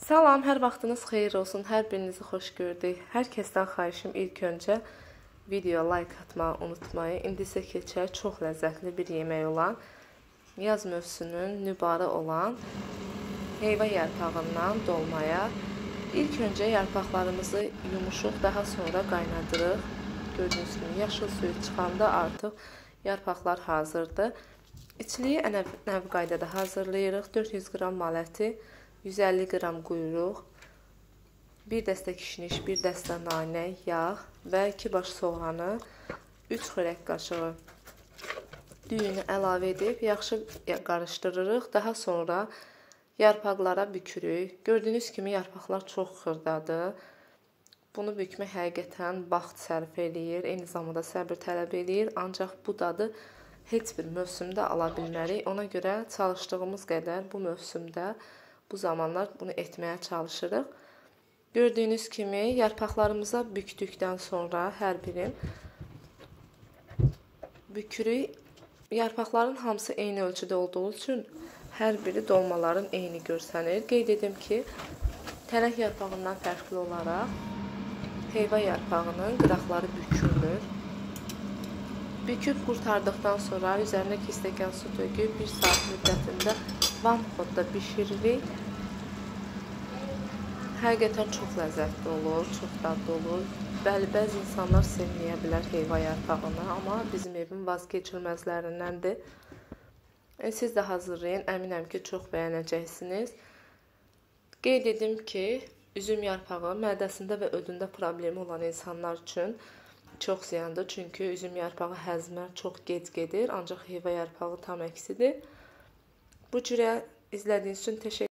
Salam, hər vaxtınız xeyir olsun. Hər birinizi xoş gördük. Hər kəsdən xahişim ilk öncə video like atmağı unutmayın. İndi isə keçək çox ləzzətli bir yemək olan, yaz mövsümünün nübarı olan heyva yarpağından dolmaya. İlk öncə yarpaqlarımızı yumuşuq, daha sonra qaynadırıq. Gördüyünüz kimi yaşıl suyu çıxanda artıq yarpaqlar hazırdır. İçliyi ənəv qaydada hazırlayırıq. 400 qram mal əti, 150 qram quyruq, 1 dəstə kişniş, 1 dəstə nanə, yağ və 2 baş soğanı, 3 xörək qaşığı düyünü əlavə edib yaxşı qarışdırırıq. Daha sonra yarpaqlara bükürük. Gördüyünüz kimi yarpaqlar çox xırdadır. Bunu bükmək həqiqətən vaxt sərf eləyir, eyni zamanda səbir tələb eləyir. Ancaq bu dadı heç bir mövsümdə ala bilmərik. Ona görə çalışdığımız qədər bu mövsümdə, bu zamanlar bunu etməyə çalışırıq. Gördüyünüz kimi yarpaqlarımıza bükdükdən sonra hər birini bükürük. Yarpaqların hamısı eyni ölçüdə olduğu üçün hər biri dolmaların eyni görsənir. Qeyd edim ki, tənək yarpağından fərqli olaraq heyva yarpağının qıraqları bükülmür. Büküb qurtardıqdan sonra üzərinə 2 stəkan su töküb 1 saat müddətində vanxodda bişiririk. Həqiqətən çox ləzzətli olur, çox dadlı olur. Bəzi insanlar sevməyə bilər heyva yarpağını, amma bizim evin vazgeçilməzlərindəndir. Siz də hazırlayın, əminəm ki, çox bəyənəcəksiniz. Qeyd edim ki, üzüm yarpağı mədəsində və ödündə problemi olan insanlar üçün çox ziyandır. Çünki üzüm yarpağı həzmə çox gec gedir, ancaq heyva yarpağı tam əksidir. Bu cürə izlədiyiniz üçün təşəkkür ederim.